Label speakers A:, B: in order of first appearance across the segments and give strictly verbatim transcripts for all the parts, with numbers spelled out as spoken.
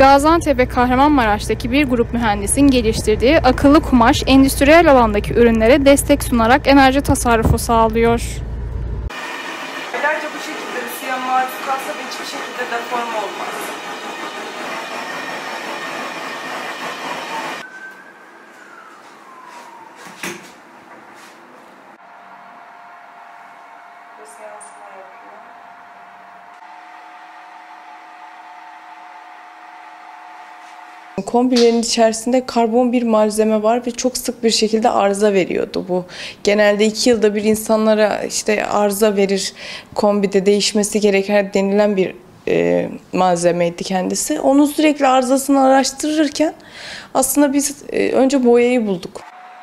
A: Gaziantep ve Kahramanmaraş'taki bir grup mühendisin geliştirdiği akıllı kumaş, endüstriyel alandaki ürünlere destek sunarak enerji tasarrufu sağlıyor.
B: Aylarca bu şekilde ısıya maruz kalsa da hiçbir şekilde deforme olmaz. Burası yansıma yapıyor.
C: Kombilerin içerisinde karbon bir malzeme var ve çok sık bir şekilde arıza veriyordu bu. Genelde iki yılda bir insanlara işte arıza verir, kombide değişmesi gereken denilen bir e, malzemeydi kendisi. Onun sürekli arızasını araştırırken aslında biz e, önce boyayı bulduk.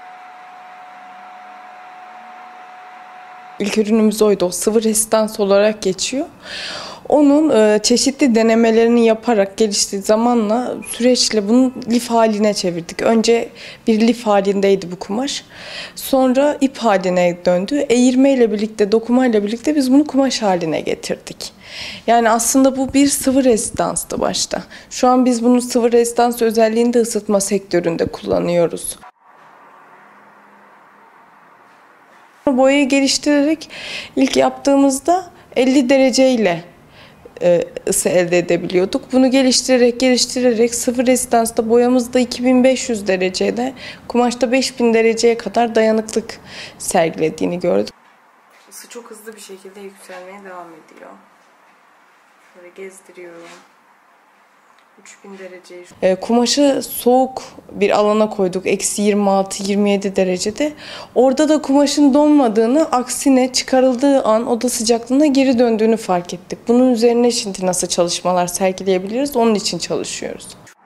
C: İlk ürünümüz oydu. O sıvı rezistans olarak geçiyor. Onun e, çeşitli denemelerini yaparak geliştiği zamanla süreçle bunu lif haline çevirdik. Önce bir lif halindeydi bu kumaş. Sonra ip haline döndü. Eğirme ile birlikte, dokuma ile birlikte biz bunu kumaş haline getirdik. Yani aslında bu bir sıvı rezistanstı başta. Şu an biz bunu sıvı rezistans özelliğini de ısıtma sektöründe kullanıyoruz. Boyayı geliştirerek ilk yaptığımızda elli dereceyle ısı elde edebiliyorduk. Bunu geliştirerek geliştirerek sıfır rezistansta boyamızda iki bin beş yüz derecede, kumaşta beş bin dereceye kadar dayanıklık sergilediğini gördük.
B: Isı çok hızlı bir şekilde yükselmeye devam ediyor. Şöyle gezdiriyorum. üç bin dereceyi.
C: E, kumaşı soğuk bir alana koyduk. Eksi yirmi altı yirmi yedi derecede. Orada da kumaşın donmadığını, aksine çıkarıldığı an oda sıcaklığına geri döndüğünü fark ettik. Bunun üzerine şimdi nasıl çalışmalar sergileyebiliriz? Onun için çalışıyoruz.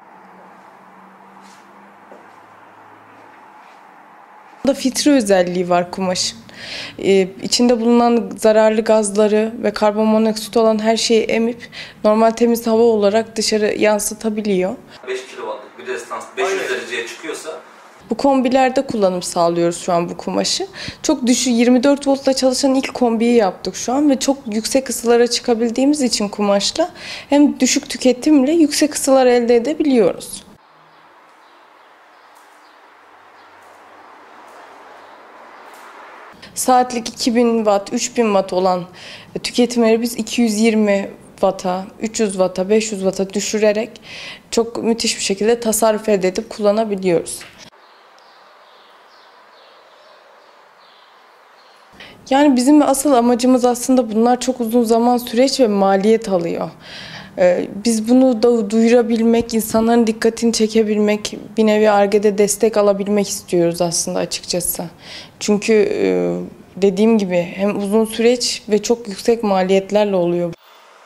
C: Burada filtre özelliği var kumaşın. Ee, içinde bulunan zararlı gazları ve karbonmonoksit olan her şeyi emip normal temiz hava olarak dışarı yansıtabiliyor.
D: beş kilowattlık bir rezistans beş yüz dereceye çıkıyorsa
C: bu kombilerde kullanım sağlıyoruz şu an bu kumaşı. Çok düşük yirmi dört voltla çalışan ilk kombiyi yaptık şu an ve çok yüksek ısılara çıkabildiğimiz için kumaşla hem düşük tüketimle yüksek ısılar elde edebiliyoruz. Saatlik iki bin watt, üç bin watt olan tüketimleri biz iki yüz yirmi watt'a, üç yüz watt'a, beş yüz watt'a düşürerek çok müthiş bir şekilde tasarruf elde edip kullanabiliyoruz. Yani bizim asıl amacımız aslında bunlar çok uzun zaman süreç ve maliyet alıyor. Biz bunu da duyurabilmek, insanların dikkatini çekebilmek, bir nevi Ar-Ge'de destek alabilmek istiyoruz aslında açıkçası. Çünkü dediğim gibi hem uzun süreç ve çok yüksek maliyetlerle oluyor.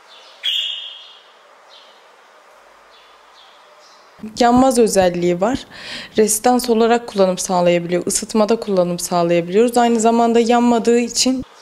C: Yanmaz özelliği var. Rezistans olarak kullanım sağlayabiliyor, ısıtmada kullanım sağlayabiliyoruz. Aynı zamanda yanmadığı için